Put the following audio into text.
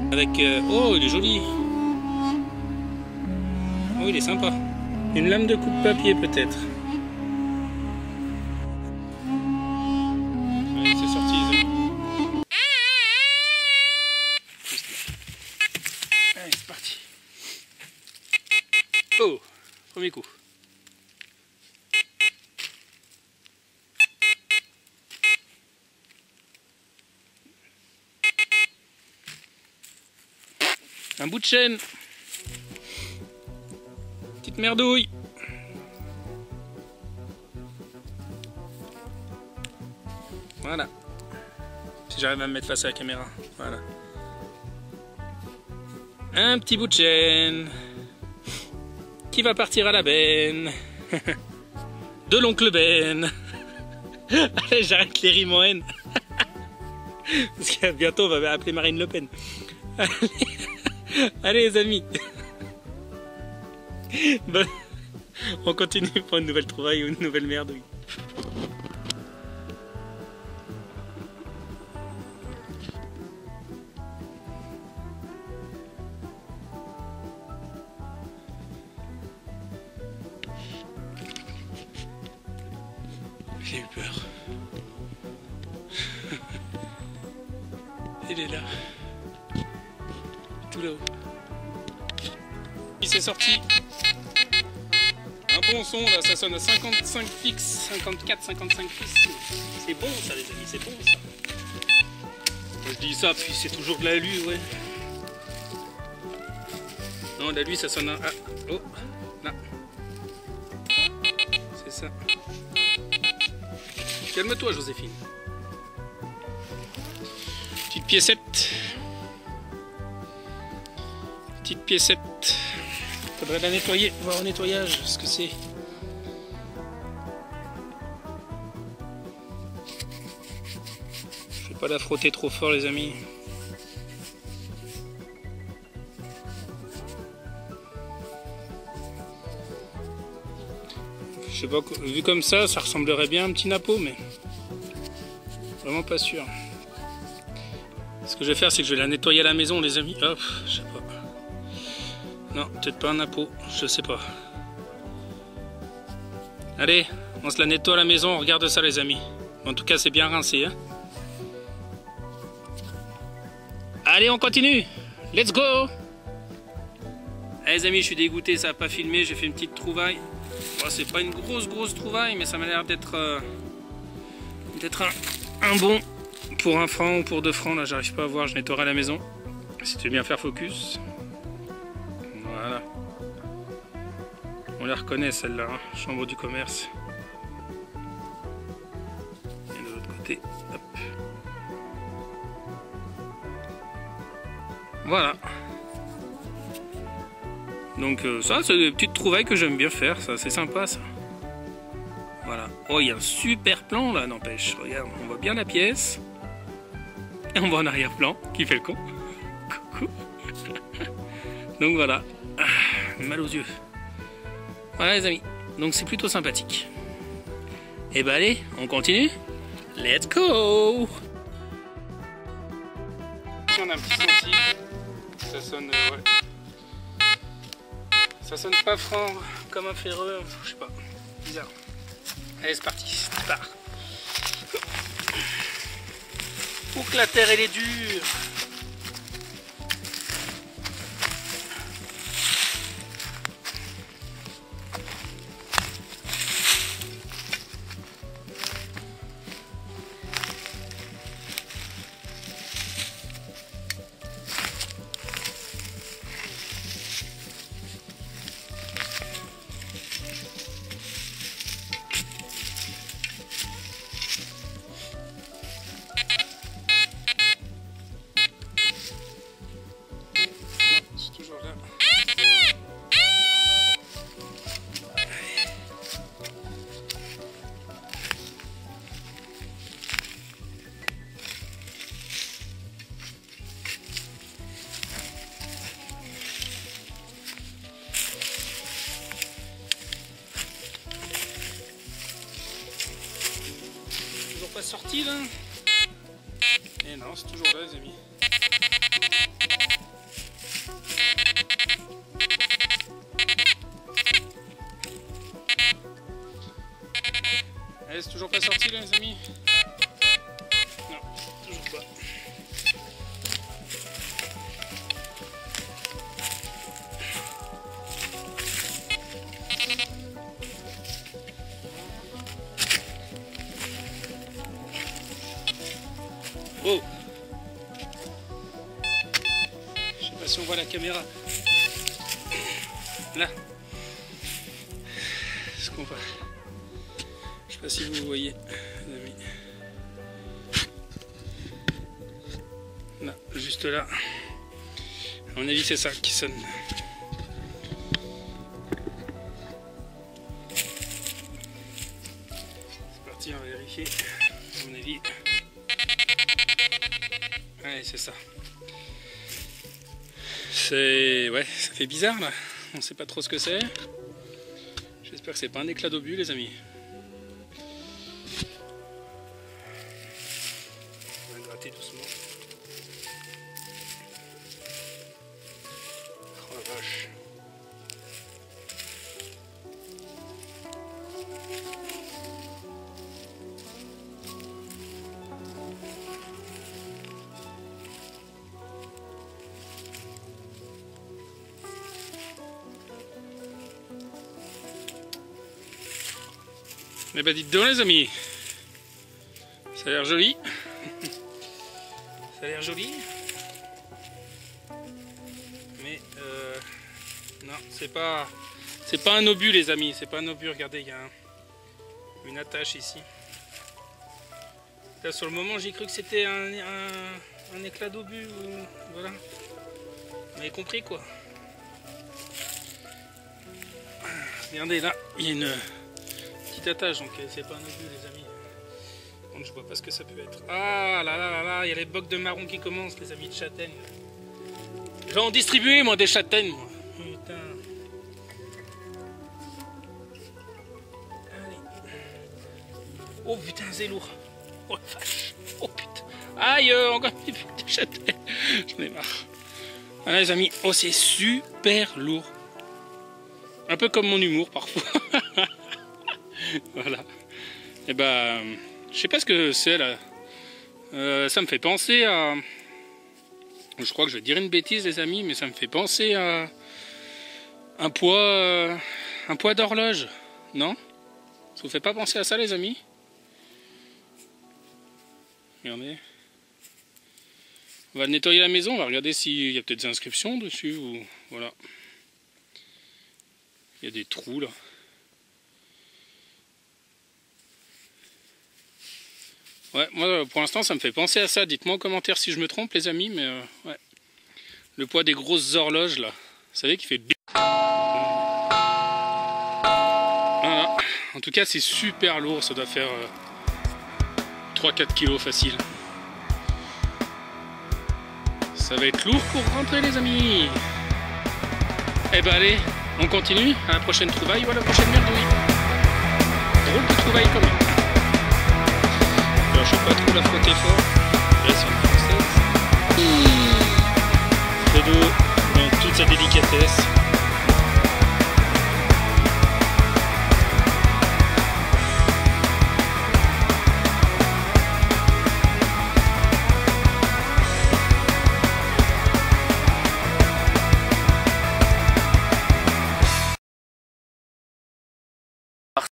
Avec... oh, il est joli. Oh, il est sympa. Une lame de coupe-papier peut-être. Allez, c'est sorti les amis. Allez, c'est parti. Oh, premier coup. Un bout de chaîne. Petite merdouille. Voilà. Si j'arrive à me mettre face à la caméra. Voilà. Un petit bout de chaîne. Qui va partir à la benne. De l'oncle Ben. Allez, j'arrête les rimes en haine. Parce que bientôt on va appeler Marine Le Pen. Allez les amis. Bon, on continue pour une nouvelle trouvaille ou une nouvelle merdouille. J'ai eu peur. Il est là. Tout là-haut. Il s'est sorti. Un bon son là, ça sonne à 55 fixes, 54, 55 fixes. C'est bon ça les amis, c'est bon ça. Moi, je dis ça, puis c'est toujours de l'alu, ouais. Non, l'alu ça sonne à... Ah, oh, là. C'est ça. Calme-toi Joséphine. Petite piécette. Petite piécette. Faudrait la nettoyer, voir au nettoyage ce que c'est. Je vais pas la frotter trop fort les amis. Je sais pas, vu comme ça ressemblerait bien à un petit nappot, mais vraiment pas sûr. Ce que je vais faire, c'est que je vais la nettoyer à la maison, les amis. Hop, je sais pas. Non, peut-être pas un nappot, je sais pas. Allez, on se la nettoie à la maison, on regarde ça, les amis. En tout cas, c'est bien rincé. Hein. Allez, on continue. Let's go. Allez, les amis, je suis dégoûté, ça n'a pas filmé. J'ai fait une petite trouvaille. Bon, c'est pas une grosse trouvaille, mais ça m'a l'air d'être un bon pour 1 franc ou pour 2 francs. Là, j'arrive pas à voir, je nettoierai à la maison. Si tu veux bien faire focus. Voilà. On la reconnaît celle-là, hein. Chambre du commerce. Et de l'autre côté, hop. Voilà. Donc ça, c'est des petites trouvailles que j'aime bien faire, ça, c'est sympa ça. Voilà. Oh, il y a un super plan là, n'empêche. Regarde, on voit bien la pièce. Et on voit en arrière-plan, qui fait le con. Coucou. Donc voilà. Mal aux yeux. Voilà les amis. Donc c'est plutôt sympathique. Et bah allez, on continue. Let's go. Si on a un petit senti, ça sonne ouais. Ça sonne pas franc comme un ferreux, je sais pas. Bizarre. Allez c'est parti, c'est part. Faut que la terre elle est dure. Pas sorti là. Et non, c'est toujours là les amis. pas si on voit la caméra. Là. Ce qu'on voit. Je sais pas si vous voyez, les amis. Là, juste là. À mon avis, c'est ça qui sonne. C'est parti, on va vérifier. À mon avis. Ouais, c'est ça. Ouais, ça fait bizarre là. On sait pas trop ce que c'est. J'espère que c'est pas un éclat d'obus, les amis. On va gratter doucement. Oh la vache. Eh ben dites donc les amis, ça a l'air joli. Ça a l'air joli. Mais non, c'est pas un obus les amis, c'est pas un obus, regardez, il y a une attache ici. Là sur le moment j'ai cru que c'était un éclat d'obus, voilà. Vous avez compris quoi. Regardez là, il y a une petite attache, donc c'est pas un obus les amis. Donc je vois pas ce que ça peut être. Ah là là là là, il y a les bocs de marron qui commencent les amis de châtaigne. Je vais en distribuer moi des châtaignes moi. Putain. Allez. Oh putain c'est lourd. Oh la vache. Oh putain. Aïe encore une petite châtaigne. J'en ai marre. Ah les amis, oh c'est super lourd. Un peu comme mon humour parfois. Voilà. Et ben, je sais pas ce que c'est là. Ça me fait penser à. Je crois que je vais dire une bêtise, les amis, mais ça me fait penser à un poids d'horloge, non? Ça vous fait pas penser à ça, les amis? Regardez. On va nettoyer la maison, on va regarder s'il y a peut-être des inscriptions dessus ou voilà. Il y a des trous là. Ouais, moi pour l'instant ça me fait penser à ça. Dites-moi en commentaire si je me trompe les amis, mais ouais. Le poids des grosses horloges là. Vous savez qui fait bien. Voilà. En tout cas c'est super lourd, ça doit faire 3-4 kilos facile. Ça va être lourd pour rentrer les amis. Eh ben allez, on continue à la prochaine trouvaille ou à la prochaine merdouille. Drôle de trouvaille quand même. Alors je ne vais pas trop la frotter fort. Là c'est une française. C'est d'eau dans toute sa délicatesse.